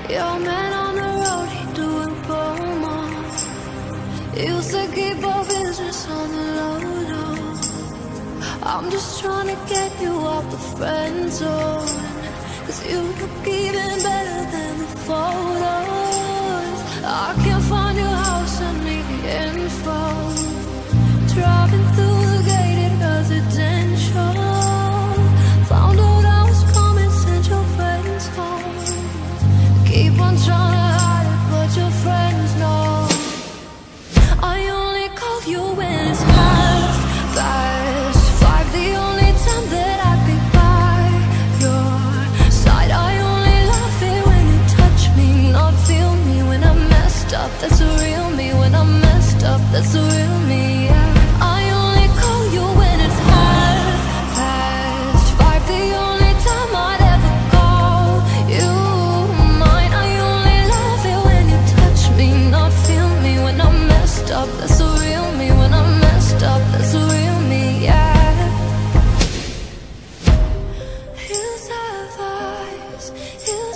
Your man on the road, he doing promo. Used to keep our business on the low low. I'm just trying to get you out the friend zone, 'cause you look even better than the photos. I can't find your house and need the info. Driving through the gated residential. Found out I was coming, sent your friends home. Keep on trying to hide it, but your friends know. I only call you when it's 5:30. The only time that I'd be by your side. I only love it when you touch me, not feel me. When I'm messed up, that's the real me. When I'm messed up, that's the real me, yeah. I only call you when it's 5:30. The only time I'd ever call you mine. I only love it when you touch me, not feel me. When I'm messed up, that's the real me. When I'm messed up, that's the real me, yeah. Hills have eyes, hills